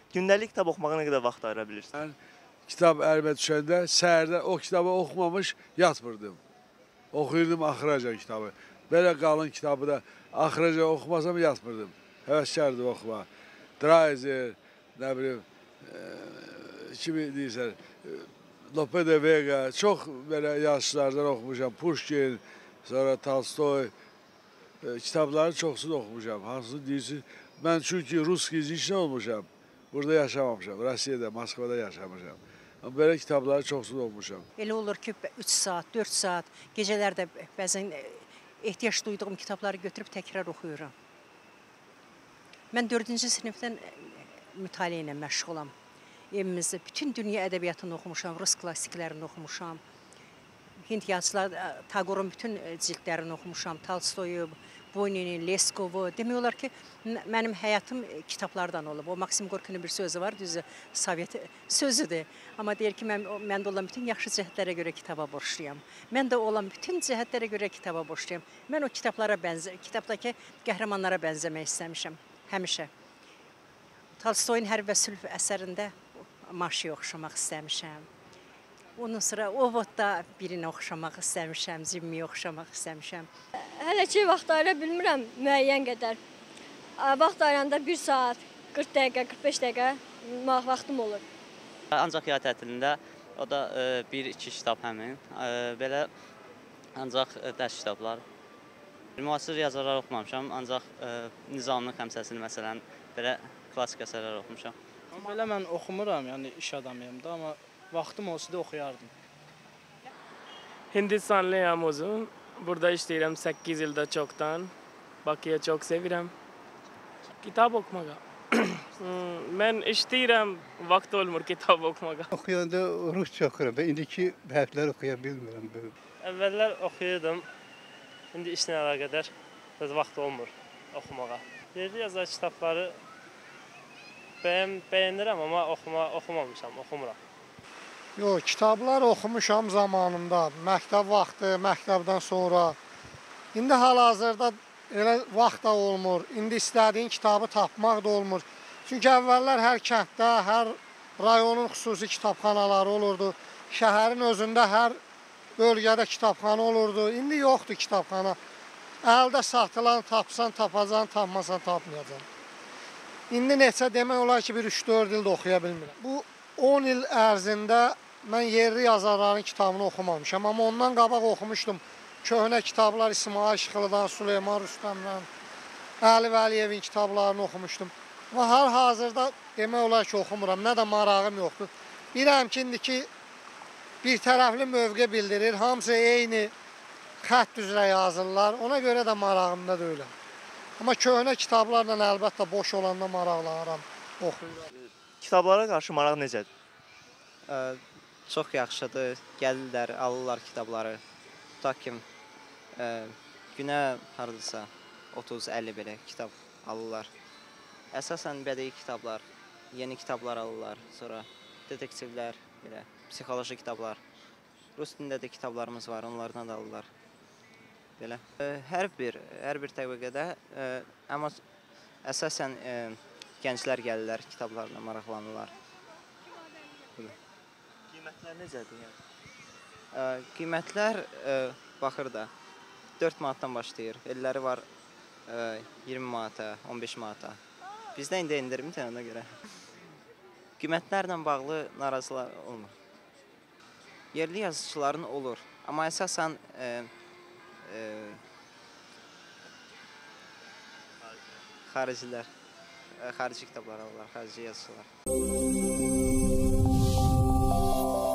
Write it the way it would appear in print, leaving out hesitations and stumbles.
Gündəlik kitab oxumağa nə qədər vaxt ayıra bilirsən? Mən kitab əlimə düşəndə səhərdə o kitabı oxumamış yatmırdım. Oxuyurdum axıracan kitabı. Belə qalın kitabı da axıracan oxumasam yatmırdım. Həvəskardım oxumağa. Draizer, nə bilim, kimi deyirsən, Lope de Vega, çox belə yazıçılardan oxumuşam. Pushkin, sonra Tolstoy, kitabların çoxsunu oxumuşam. Hansını deyirsin? Mən çünki rus yazıcı olmuşam. Burada yaşamamışam. Rusiyada, Moskvada yaşamışam. Belə kitabları çoxsunu oxumuşam. Elə olur ki, 3 saat, 4 saat, gecələrdə bəzən ehtiyac duyduğum kitabları götürüb təkrar oxuyuram. Mən 4-cü sinifdən mütaliə ilə məşğulam. Evimizdə bütün dünya ədəbiyyatını oxumuşam, rus klassiklərini oxumuşam. Hind yazıçılar, Tagorun bütün cildlərini oxumuşam, Tolstoyu, Bunini, Leskovu. Demək olar ki, mənim həyatım kitablardan olub. O Maksim Gorkinin bir sözü var, düzü Sovet sözüdür. Amma deyir ki, məndə olan bütün yaxşı cəhətlərə görə kitaba borçluyam. Mən də olan bütün cəhətlərə görə kitaba borçluyam. Mən o kitabdakı qəhrəmanlara bənzəmək istəmişəm, həmişə. Tolstoyun Hərb və Sülh əsərində Maşiyə oxşamaq istəmişəm. Ondan sonra Ovodda birini oxşamaq istəmişəm, Zimmiyə oxşamaq istəmişəm. Hələ ki, vaxt ayıra bilmirəm müəyyən qədər. Vaxt ayıranda 1 saat, 40 dəqiqə, 45 dəqiqə vaxtım olur. Ancaq yay tətilində o da 1-2 kitab həmin. Belə ancaq dərs kitablar. Müasir yazarlar oxumamışam, ancaq Nizamın Xəmsəsini məsələn belə klassik əsərlər oxumuşam. Belə mən oxumuram, yəni iş adamıyam da, amma vaxtım olsa da oxuyardım. Hindistanlıyam uzun. Burada işləyirəm 8 ildə çoxdan. Bakıya çox sevirəm. Kitab oxumağa. Mən işləyirəm, vaxt olmur kitab oxumağa. Oxuyanda rusca oxuyuram. İndiki hərflər oxuya bilmirəm. Əvvəllər oxuyurdum. İndi işlə əlaqədar vaxt olmur oxumağa. Yerli yazar kitabları bəyənirəm, amma oxumamışam, oxumuram. Yox, kitablar oxumuşam zamanında, məktəb vaxtı, məktəbdən sonra. İndi hal-hazırda elə vaxt da olmur, indi istədiyin kitabı tapmaq da olmur. Çünki əvvəllər hər kənddə, hər rayonun xüsusi kitabxanaları olurdu. Şəhərin özündə hər bölgədə kitabxana olurdu. İndi yoxdur kitabxana. Əldə satılan, tapsan tapacan, tapmasan tapmayacan. İndi neçə demək olar ki, bir 3-4 ildə oxuya bilmirəm. Bu 10 il ərzində mən yerli yazarların kitabını oxumamışam, amma ondan qabaq oxumuşdum. Köhnə kitablar İsmail Şıxılıdan, Süleyman Rüstəmdən, Əli Vəliyevin kitablarını oxumuşdum. Amma hal-hazırda demək olar ki, oxumuram, nə də marağım yoxdur. Bilirəm ki, indiki bir tərəfli mövqe bildirir, hamısı eyni xətt üzrə yazırlar, ona görə də marağımda deyiləm. Amma köhnə kitablarla əlbəttə boş olanda maraqlanıram, oxuyuram. Kitablara qarşı maraq necədir? Çox yaxşıdır. Gəlirlər, alırlar kitabları. Tutaq ki, günə hardasa 30-50 belə kitab alırlar. Əsasən bədii kitablar, yeni kitablar alırlar. Sonra detektivlər, belə, psixoloji kitablar. Rus dilində də kitablarımız var, onlardan da alırlar. Belə. Hər bir təbəqədə, amma əsasən gənclər gəlirlər, kitablarla maraqlanırlar. Qiymətlər necədir? Qiymətlər baxır da 4 manatdan başlayır. Elləri var 20 manata, 15 manata. Bizdə indi endirimdir ona görə. Qiymətlərlə bağlı narazılar olmur. Yerli yazıçıların olur, amma əsasən xaricilər, xarici kitablar alırlar, xarici yazıçılar.